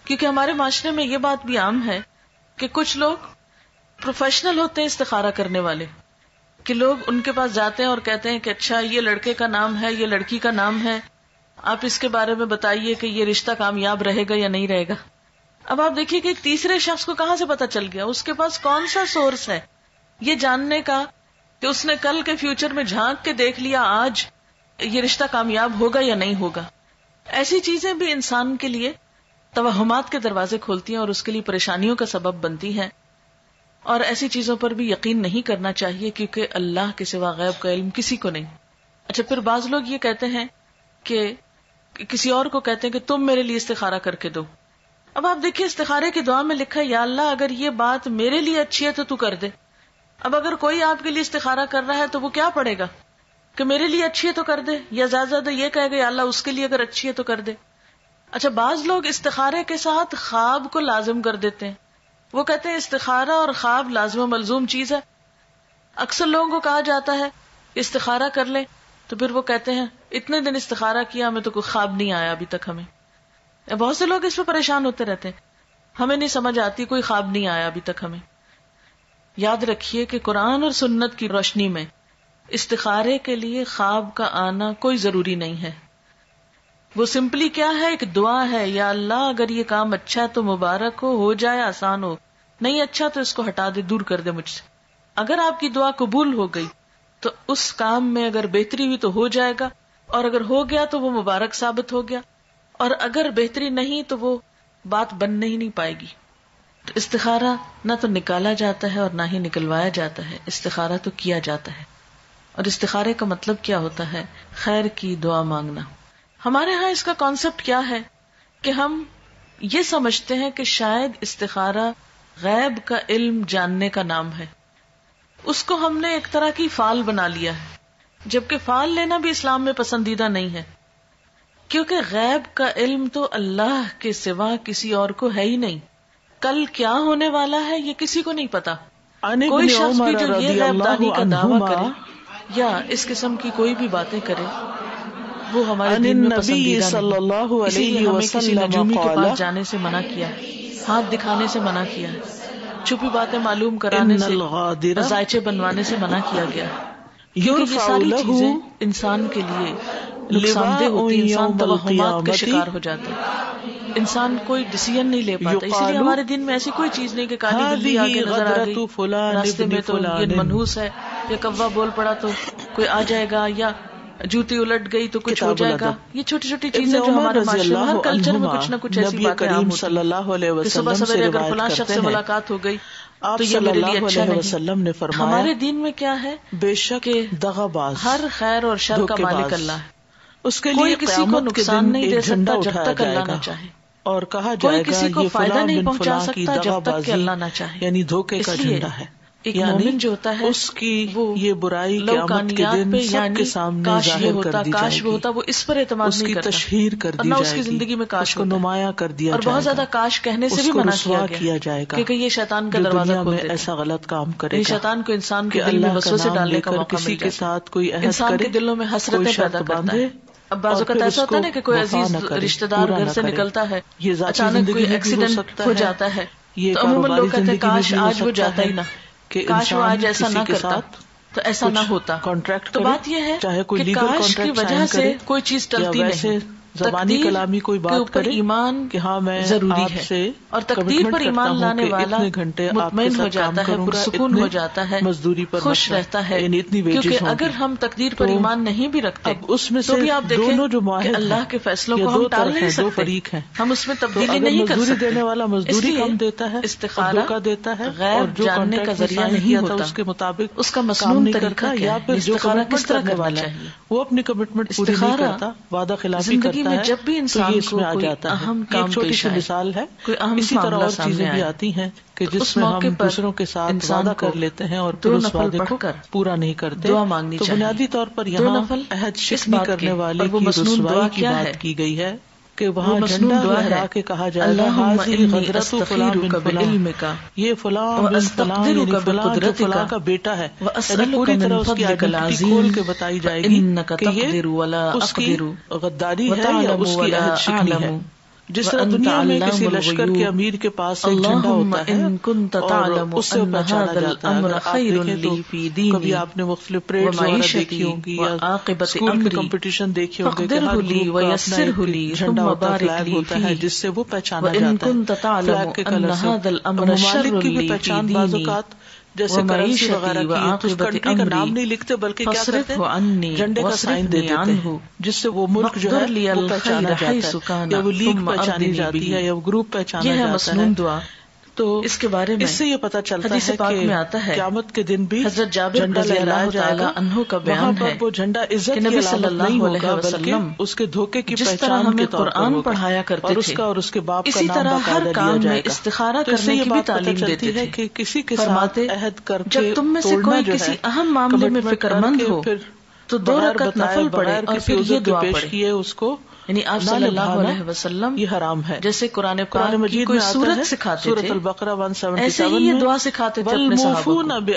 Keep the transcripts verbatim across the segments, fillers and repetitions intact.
کیونکہ ہمارے معاشرے میں یہ بات بھی عام ہے کہ کچھ لوگ پروفیشنل ہوتے ہیں استخارہ کرنے والے، کہ لوگ ان کے پاس جاتے ہیں اور کہتے ہیں کہ اچھا یہ لڑکے کا نام ہے، یہ لڑکی کا نام ہے، آپ اس کے بارے میں بتائیے کہ یہ رشتہ کامیاب رہے گا یا نہیں رہے گا. اب آپ دیکھیے کہ ایک تیسرے شخص کو کہاں سے پتا چل گیا، اس کے پاس کون سا سورس ہے یہ جاننے کا کہ اس نے کل کے فیوچر میں جھانک کے دیکھ لیا آج یہ رشتہ کامیاب ہوگا یا نہیں ہوگا. ایسی چیزیں بھی انسان کے لیے توہمات کے دروازے کھولتی ہیں اور اس کے لیے پریشانیوں کا سبب بنتی ہیں. اور ایسی چیزوں پر بھی یقین نہیں کرنا چاہیے کیونکہ اللہ کے سوا غیب کا علم کسی کو نہیں. اچھا پھر بعض لوگ یہ کہتے ہیں کہ کسی اور کو کہتے ہیں کہ تم میرے لیے استخارہ کر کے دو. اب آپ دیکھیے استخارے کی دعا میں لکھا ہے یا اللہ اگر یہ بات میرے لیے اچھی ہے تو تو کر دے. اب اگر کوئی آپ کے لیے استخارہ کر رہا ہے تو وہ کیا پڑھے گا کہ میرے لیے اچھی ہے تو کر دے، یا زیادہ زیادہ یہ کہے گا یا اللہ اس کے لیے اگر اچھی ہے تو کر دے. اچھا بعض لوگ استخارے کے ساتھ خواب کو لازم کر دیتے ہیں. وہ کہتے ہیں استخارہ اور خواب لازم و ملزوم چیز ہے. اکثر لوگوں کو کہا جاتا ہے کہ استخارہ کر لیں تو پھر وہ کہتے ہیں اتنے دن استخارہ کیا ہمیں تو کوئی خواب نہیں آیا ابھی تک. ہمیں بہت سے لوگ اس پہ پریشان ہوتے رہتے ہیں، ہمیں نہیں سمجھ آتی، کوئی خواب نہیں آیا ابھی تک ہمیں. یاد رکھیے کہ قرآن اور سنت کی روشنی میں استخارے کے لیے خواب کا آنا کوئی ضروری نہیں ہے. وہ سمپلی کیا ہے، ایک دعا ہے، یا اللہ اگر یہ کام اچھا ہے تو مبارک ہو، ہو جائے آسان ہو، نہیں اچھا تو اس کو ہٹا دے، دور کر دے مجھ سے. اگر آپ کی دعا قبول ہو گئی تو اس کام میں اگر بہتری ہوئی تو ہو جائے گا، اور اگر ہو گیا تو وہ مبارک ثابت ہو گیا، اور اگر بہتری نہیں تو وہ بات بن ہی نہیں پائے گی. تو استخارہ نہ تو نکالا جاتا ہے اور نہ ہی نکلوایا جاتا ہے، استخارہ تو کیا جاتا ہے. اور استخارے کا مطلب کیا ہوتا ہے؟ خیر کی دعا مانگنا. ہمارے ہاں اس کا کانسیپٹ کیا ہے کہ ہم یہ سمجھتے ہیں کہ شاید استخارہ غیب کا علم جاننے کا نام ہے. اس کو ہم نے ایک طرح کی فال بنا لیا ہے، جبکہ فال لینا بھی اسلام میں پسندیدہ نہیں ہے، کیونکہ غیب کا علم تو اللہ کے سوا کسی اور کو ہے ہی نہیں. کل کیا ہونے والا ہے یہ کسی کو نہیں پتا. کوئی شخص بھی جو یہ غیب دانی کا دعویٰ کرے یا اس قسم کی کوئی بھی باتیں کرے وہ ہمارے دین میں پسندیدہ نہیں. اسی لیے ہمیں کسی نجومی کے پاس جانے سے منع کیا ہے، ہاتھ دکھانے سے منع کیا ہے، چھپی باتیں معلوم کرانے سے، ذائچے بنوانے سے منع کیا گیا. کیونکہ یہ ساری چیزیں انسان کے لیے نقصان دہ ہوتی، انسان توہمات کا شکار ہو جاتا ہے، انسان کوئی ڈیسیژن نہیں لے پاتا. اسی لیے ہمارے دین میں ایسی کوئی چیز نہیں کہ کالی بلی آگے نظر آ گئی راستے میں تو یہ منحوس ہے، یا کوا بول پڑا تو کوئی آ جائے گا، یا جوتی الٹ گئی تو کچھ ہو جائے گا. یہ چھوٹی چھوٹی چیزیں جو ہمارے معاشرے میں ہر کلچر میں کچھ نہ کچھ ایسی باتیں عام ہوتی ہیں. صبح سویرے اگر فلاں شخص سے ملاقات ہو گئی تو یہ میرے لیے اچھا نہیں. ہمارے دین میں کیا ہے، بے شک کہ دغاباز ہر خیر اور شر کا مالک اللہ ہے، اس کے کوئی لیے کسی کو نقصان نہیں دے سکتا جب تک اللہ نہ چاہے، اور کہا کوئی جائے گا کسی کو یہ فائدہ فلاں نہیں بن پہنچا فلاں کی سکتا جب تک کہ دغابازی اللہ نہ چاہے. یعنی دھوکے کا اس لیے جھنڈا ہے. ایک یعنی مومن جو ہوتا ہے اس کی وہ یہ برائی قیامت کے دن سب کے سامنے کاش یہ ظاہر ہوتا کر دی کاش جائے وہ گی، ہوتا، وہ اس پر اعتماد اس نہیں کی کرتا، تشہیر کر اور دی نہ جائے اس کی گی، زندگی میں کاش اس کو ہوتا ہے، نمایاں کر دیا اور جائے بہت زیادہ گا، کاش کہنے سے اس بھی کو منع رسوا کیا کیا جائے گا کیونکہ یہ شیطان کا جو دروازہ دنیا کھول میں دیتا ایسا غلط کام کرے ہے. گا شیطان کو انسان کے کہ دل میں اللہ کا وسوسے نام ڈالنے لے کا کر موقع کسی مل کے جاتا ہے، ساتھ کوئی عہد انسان کرے، کے دلوں میں کوئی حسرتیں شرط پیدا کرتا باندھے، ہے. اب بعض اور اوقات پھر ایسا اس ہوتا ہے کو نا کہ کوئی وفا عزیز نہ کرے، رشتہ دار پورا گھر نہ سے کرے. نکلتا ہے، یہ ذاتی اچانک زندگی کوئی میں بھی ہو ایکسیڈنٹ سکتا ہو ہے، جاتا ہے یہ تو عموماً کاروباری لوگ کہتے ہیں زندگی میں کاش بھی ہو آج وہ سکتا جاتا ہے ہی نہ، کہ کاش وہ انسان آج ایسا کسی نہ کے کرتا ساتھ تو ایسا نہ کچھ ہوتا. کانٹریکٹ تو کرے، بات یہ ہے چاہے کوئی کہ لیگل کاش کی کانٹریکٹ وجہ سائن سے کرے کوئی چیز یا ٹلتی ویسے نہیں. زبانی تقدیر کلامی کوئی کے بات اوپر کرے ایمان کہ ہاں میں ضروری آپ ہے، سے اور تقدیر کمٹمنٹ پر کرتا ایمان ہوں لانے کہ والا اتنے گھنٹے آپ کے مطمئن ہو ساتھ کام جاتا ہے، کروں گا، پرسکون اتنے ہو جاتا ہے، مزدوری پر خوش مثلا رہتا ہے. یعنی اتنی ویجز کیونکہ ہوں اگر گی. ہم تقدیر پر تو ایمان نہیں بھی رکھتے اب اس میں تو سے بھی آپ دیکھیں دونوں جو کہ معاہد اللہ ہیں کے فیصلوں یا کو دو ہم ٹال طرف نہیں ہیں، دو سکتے، فریق ہیں، ہم اس میں تو تبدیلی اگر نہیں کر مزدوری سکتے. دینے والا اس مزدوری لیے کم دیتا ہے اور استخارہ دھوکہ دیتا ہے اور غیب جو جاننے کا کانٹریکٹ میں ذریعہ سائن نہیں کیا تھا ہوتا، اس کے مطابق اس کا کام مسنون نہیں طریقہ کرتا، کیا یا ہے. پھر جو استخارہ کس کمٹمنٹ طرح کرنے کرنا والا ہے چاہیے؟ وہ اپنی کمٹمنٹ پوری نہیں استخارہ کرتا، وعدہ خلافی زندگی کرتا میں ہے، جب بھی تو انسان یہ اس کو میں آ کوئی جاتا ہے. اہم یہ کام ایک چھوٹی پیش سی آئے، مثال ہے. کوئی اہم اسی طرح معاملہ اور چیزیں سامنے بھی آئے آتی ہیں کہ تو جس اس میں موقع ہم پر دوسروں کے ساتھ انسان وعدہ کو کر لیتے ہیں اور دو پھر اس نفل وعدے پڑھ کو کر پورا نہیں کرتے. دعا مانگنی تو چاہیے. بنیادی طور پر دو یہاں نفل عہد اس شکنی بات کرنے کے، والے اور وہ کی مسنون دعا رسوائی کی کیا بات ہے؟ کی گئی ہے کہ وہ وہاں مسنون جھنڈا دعا ہے، لہرا کے کہا جائے گا اللہم حاضی انی غدرت فلاں بن استخیرک فلاں، بعلمک یہ فلاں بن فلاں یعنی واستقدرک فلاں جو بقدرتک فلاں کا بیٹا ہے، یعنی واسألک پوری من طرح اس کی فضلک آئیڈینٹی العظیم کھول کے بتائی جائے گی فانک کہ یہ تقدر ولا اس کی اقدر غداری ہے یا وتعلم اس کی ولا عہد شکنی ہے. اعلم. جس طرح دنیا میں کسی لشکر کے امیر کے پاس ایک جھنڈا ہوتا ہے اور اس سے پہچانا جاتا ہے. اگر آپ دیکھیں تو کبھی آپ نے مختلف پریڈ وغیرہ دیکھی ہوں گی یا اسکول میں کمپٹیشن دیکھے ہوں گے کہ ہر گروپ کا اپنا ایک جھنڈا ہوتا ہے, فلیگ ہوتا ہے جس سے وہ پہچانا جاتا ہے فلیگ کے کلر سے. ممالک کی بھی پہچان بعض اوقات جیسے کرنسی وغیرہ کی تو اس کنٹری کا نام نہیں لکھتے بلکہ کیا کرتے ہیں جھنڈے کا سائن دے دیتے ہیں جس سے وہ ملک جو ہے وہ پہچانا جاتا ہے یا وہ لیگ پہچانی جاتی ہے یا وہ گروپ پہچانا جاتا ہے. تو اس کے بارے میں اس سے یہ پتا چلتا ہے کہ قیامت کے دن بھی حضرت جابر رضی اللہ تعالی عنہ کا بیان ہے وہ جھنڈا عزت کی علامت نہیں ہوگا بلکہ اس کے دھوکے کی پہچان کے طور پر قرآن پڑھایا کرتے تھے اور اس کا اور اس کے باپ کا اسی نام طرح ہر باقاعدہ کام لیا میں جائے گا. استخارہ کرنے کی بھی تعلیم دیتے ہے تھے کہ کسی کے ساتھ عہد کر کے جب تم میں سے کوئی کسی اہم معاملے میں فکر مند ہو تو دو رکعت نفل پڑھے اور پھر یہ دعا پڑھے. اس کو یعنی آپ صلی اللہ علیہ وسلم یہ حرام ہے. جیسے قرآن پاک کی کوئی سورت سکھاتے تھے سورۃ البقرہ ایک سو ستہتر ایسے ہی یہ دعا سکھاتے تھے اپنے صحابہ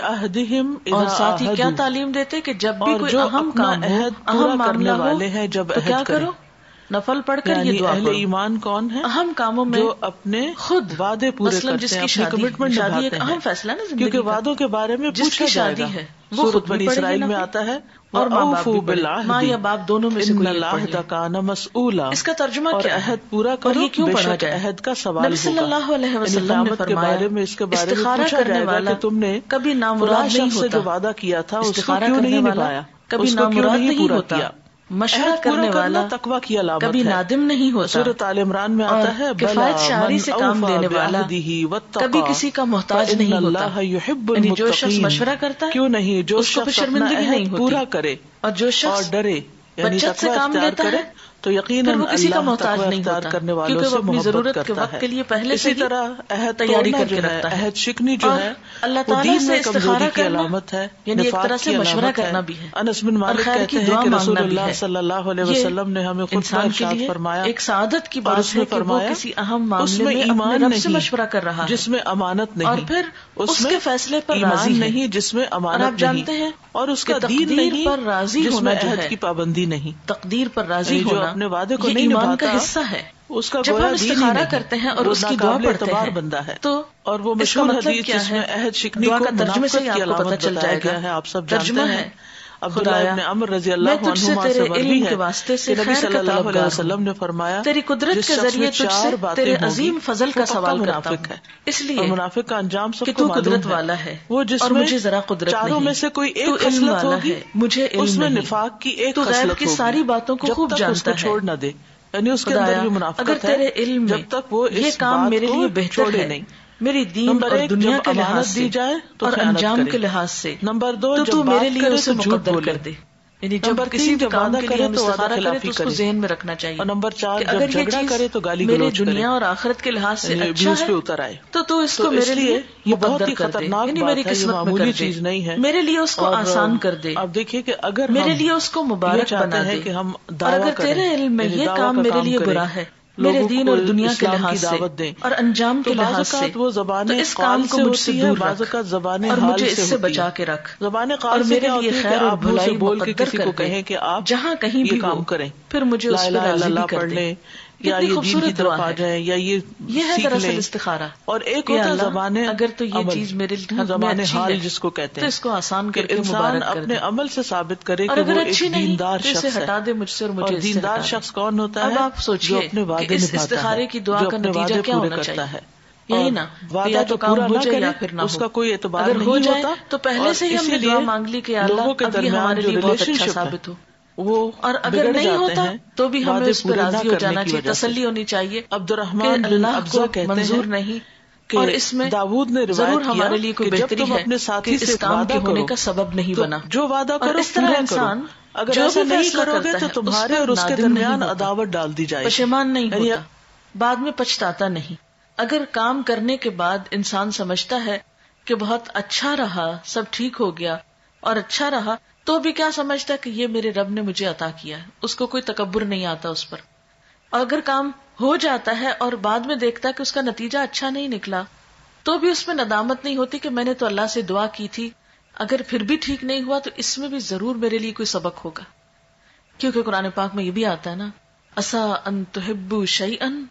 کو. اور ساتھ ہی کیا تعلیم دیتے کہ جب بھی کوئی اہم کام ہو اہم معاملہ والے ہیں جب تو کیا کرو نفل پڑھ کر یہ دعا اہل پڑھو. ایمان کون ہے اہم کاموں میں جو اپنے خود وعدے پورے کرتے ہیں اپنے کمٹمنٹ شادی ایک نبھاتے اہم ہیں فیصلہ ہے نا کیونکہ وعدوں کے بارے میں جس کی پوچھا جائے شادی گا. ہے وہ خود بنی اسرائیل میں آتا ہے اور ماں باپ بھی پڑھے, ماں یا باپ دونوں میں سے کوئی ایک پڑھ لے. کان مسئولا اس کا ترجمہ اور کیا ہے عہد پورا کرو یہ کیوں بے پڑھا شک جائے؟ عہد کا سوال نبی صلی اللہ علیہ وسلم نے فرمایا بارے میں اس کے بارے میں استخارہ پوچھا کرنے جائے گا والا کہ تم نے کبھی نامراد نہیں سے جو ہوتا. وعدہ کیا تھا اس کو استخارہ کیوں کرنے نہیں والا نبھایا, کبھی اس کو کیوں نامراد نہیں نہیں پورا ہوتا. کیا. مشورہ کرنے والا تقویٰ کی علامت کبھی ہے. نادم نہیں ہوتا. سورۃ آل عمران میں آتا ہے کفایت شعاری سے کام لینے والا کبھی کسی کا محتاج نہیں ہوتا. یعنی جو شخص مشورہ کرتا ہے کیوں نہیں جو اس کو شرمندگی نہیں ہوتی پورا کرے اور جو شخص ڈرے یعنی بچت سے کام لیتا ہے تو یقیناً وہ کسی کا اللہ محتاج تقویٰ نہیں اختیار ہوتا کرنے والوں کیونکہ سے وہ اپنی محبت ضرورت کے کرتا وقت ہے. کے لیے پہلے سے اسی طرح عہد تیاری توڑنا کر کے جو رکھتا ہے ہے. عہد شکنی جو ہے اللہ وہ تعالیٰ دین سے میں استخارہ کمزوری کی کرنا علامت ہے, یعنی ایک نفاق طرح سے کی مشورہ علامت کرنا بھی ہے. انس بن مالک کہتے ہیں کہ رسول اللہ صلی اللہ علیہ وسلم نے ہمیں خطبہ ارشاد فرمایا ایک سعادت کی اور بات اس میں ہے کہ وہ فرمایا کسی اہم اس معاملے میں میں ایمان اپنے رب سے نہیں مشورہ کر رہا ہے جس میں امانت نہیں, اور پھر اس کے فیصلے پر راضی ایمان ہے نہیں جس میں اور امانت آپ جانتے ہیں اور اس کا کہ دین تقدیر نہیں پر راضی جس ہونا میں جو عہد ہے کی پابندی نہیں. تقدیر پر راضی جو ہونا اپنے وعدے کو یہ نہیں ایمان نبھاتا کا حصہ ہے. اس کا جب گویا ہم دین ہی استخارہ نہیں, کرتے ہیں اور وہ اس کی دعا ناقابل پڑھتے اعتبار ہیں بندہ ہے. تو اور وہ اس کا مشہور مطلب حدیث کیا جس ہے؟ میں عہد شکنی دعا کو کا ترجمے سے منافقت ہی کی آپ کو پتہ علامت چل بتایا جائے گیا گا. ہے. آپ سب ترجمہ جانتے ہے ہیں عبداللہ خدایا ابن عمر رضی میں اللہ تجھ سے عنہما تیرے سے مروی علم ہے کے واسطے سے کہ نبی خیر صلی کا اللہ علیہ طلبگار وسلم ہوں. نے فرمایا تیری قدرت جس کے شخص میں ذریعے تجھ سے چار باتیں تیرے ہوں گی عظیم فضل کا وہ پکا سوال کرتا منافق ہوں ہے. اس اور لیے منافق کا انجام کہ سب تو کو قدرت معلوم والا ہے وہ جس اور میں مجھے ذرا قدرت چاروں نہیں. میں سے کوئی تو ایک علم خصلت والا ہوگی ہے مجھے اس علم میں نہیں. نفاق کی ایک تو غیب خصلت کی ہوگی ساری باتوں کو جب خوب تک اس کو جانتا ہے. چھوڑ نہ دے یعنی اس کے اندر خدایا بھی اگر منافقت تیرے ہے علم میں جب تک وہ یہ اس کام بات میرے کو لیے بہتر چھوڑے ہے نہیں. میری دین نمبر اور ایک دنیا جب کے لحاظ امانت سے دی جائے تو اور خیانت انجام کرے. کے لحاظ سے نمبر دو تو جب تو میرے بات لیے کرے اسے تو جھوٹ مقدر بولے. کر دے. یعنی جب نمبر کسی تین بھی جب کام وعدہ کے لیے کرے ہم تو وعدہ استخارہ کرے خلافی تو اس کو کرے. ذہن میں رکھنا چاہیے اور نمبر چار کہ جب اگر یہ جھگڑا چیز کرے تو گالی میری گلوچ کرے دنیا اور آخرت کے لحاظ سے یعنی اچھا ابیوز ہے پہ اتر آئے. تو تو اس تو کو اس میرے لیے لیے یہ بہت مقدر ہی کر دے خطرناک یعنی میری بات ہے, یہ قسمت میں معمولی کر چیز دے نہیں ہے. میرے لیے اس کو اور آسان کر دے. اب دیکھیے کہ اگر میرے لیے اس کو مبارک بنا دے. اور اگر تیرے علم میں یہ کام میرے لیے برا ہے میرے دین اور دنیا کے لحاظ سے اور انجام کے لحاظ سے تو اس کام کو مجھ سے دور رکھ اور مجھے اس سے بچا کے رکھ اور میرے لیے خیر اور بھلائی مقدر کر دے. جہاں کہیں بھی ہو پھر مجھے اس پہ راضی بھی کر دے. یا کتنی یہ دین کی خوبصورت طرف دعا آ ہے. جائیں یا یہ یہ ہے سیکھ دراصل لیں. استخارہ. اور ایک کہ ہوتا ہے اللہ زبان اگر تو یہ عمل چیز میرے حق میں زبان اچھی حال ہے جس کو کہتے تو ہیں اس کو آسان کہ کر کے انسان مبارک کر اپنے دے. عمل سے ثابت کرے اور کہ اگر وہ اچھی ایک نہیں دیندار تو اسے شخص ہے. ہٹا دے مجھ سے اور مجھے اور اس سے دیندار ہٹا دے. شخص کون ہوتا اب ہے آپ سوچئے جو اپنے وعدے کہ اس نبھاتا استخارے ہے کی دعا جو کا اپنے نتیجہ وعدے کیا پورے ہونا کرتا چاہیے. ہے. یہی نا وعدہ یا تو جو کام پورا ہو نہ جائے کرے یا پھر نہ اس ہو. کا کوئی اعتبار اگر ہو نہیں جائے ہوتا. تو پہلے سے ہی ہم نے دعا مانگ لی کہ اللہ لوگوں کے اب یہ درمیان ہمارے جو لیے بہت ریلیشن اچھا شپ ہے ثابت ہو. وہ اور اگر بگڑ نہیں جاتے ہوتا ہیں تو بھی ہمیں وعدے اس پہ پورے نہ راضی ہو کرنے جانا کی چاہیے, وجہ سے. تسلی ہونی چاہیے عبد کہ الرحمن بن اللہ ابزہ کو کہتے منظور ہیں نہیں کہ اور اس میں داؤد نے ضرور روایت کیا ہمارے لیے کوئی کہ جب بہتری تم ہے اپنے کہ ساتھی سے اس کام وعدہ کے ہونے کرو کا سبب نہیں تو بنا. جو وعدہ اور کرو اس طرح پورا انسان کرو. اگر جو ایسا بھی نہیں فیصلہ کرو گے کرتا تو ہے اس تمہارے پر اور اس کے نادم نہیں درمیان ہوتا, عداوت ڈال دی جائے گی, پشیمان نہیں یعنی ہوتا, بعد میں پچھتاتا نہیں. اگر کام کرنے کے بعد انسان سمجھتا ہے کہ بہت اچھا رہا, سب ٹھیک ہو گیا اور اچھا رہا, تو بھی کیا سمجھتا ہے کہ یہ میرے رب نے مجھے عطا کیا ہے, اس کو کوئی تکبر نہیں آتا اس پر. اور اگر کام ہو جاتا ہے اور بعد میں دیکھتا ہے کہ اس کا نتیجہ اچھا نہیں نکلا, تو بھی اس میں ندامت نہیں ہوتی کہ میں نے تو اللہ سے دعا کی تھی, اگر پھر بھی ٹھیک نہیں ہوا تو اس میں بھی ضرور میرے لیے کوئی سبق ہوگا. کیونکہ قرآن پاک میں یہ بھی آتا ہے نا, عسیٰ ان تحبوا شیئا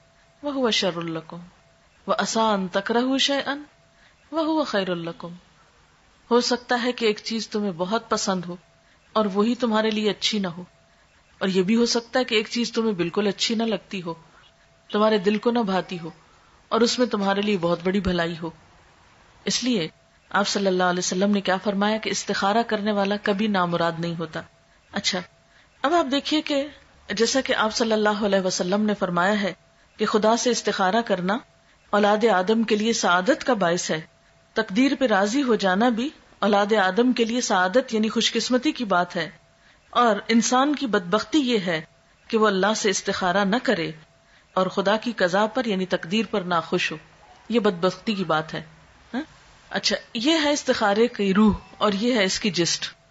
وہو شر لکم وعسى ان تکرہوا شیئا وہو خیر لکم. ہو سکتا ہے کہ ایک چیز تمہیں بہت پسند ہو اور وہی تمہارے لیے اچھی نہ ہو، اور یہ بھی ہو سکتا ہے کہ ایک چیز تمہیں بالکل اچھی نہ لگتی ہو، تمہارے دل کو نہ بھاتی ہو، اور اس میں تمہارے لیے بہت بڑی بھلائی ہو. اس لیے آپ صلی اللہ علیہ وسلم نے کیا فرمایا کہ استخارہ کرنے والا کبھی نامراد نہیں ہوتا. اچھا، اب آپ دیکھیے کہ جیسا کہ آپ صلی اللہ علیہ وسلم نے فرمایا ہے کہ خدا سے استخارہ کرنا اولاد آدم کے لیے سعادت کا باعث ہے. تقدیر پہ راضی ہو جانا بھی اولاد آدم کے لیے سعادت یعنی خوش قسمتی کی بات ہے، اور انسان کی بدبختی یہ ہے کہ وہ اللہ سے استخارہ نہ کرے اور خدا کی قضا پر یعنی تقدیر پر ناخوش ہو. یہ بدبختی کی بات ہے. اچھا، یہ ہے استخارے کی روح اور یہ ہے اس کی جسٹ.